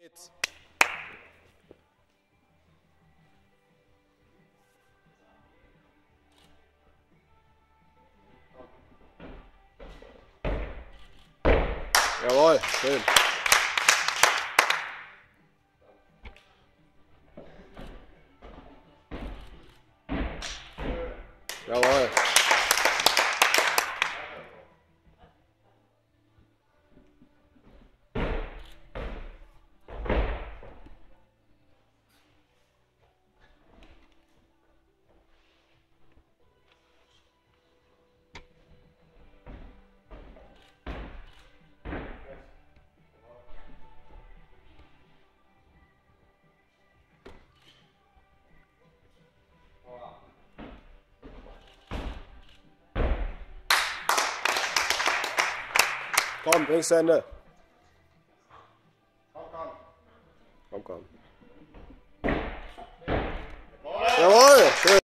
Jetzt. Jawohl, schön. Jawohl. Komm, bring's zu Ende. Komm, komm. Jawohl, schön.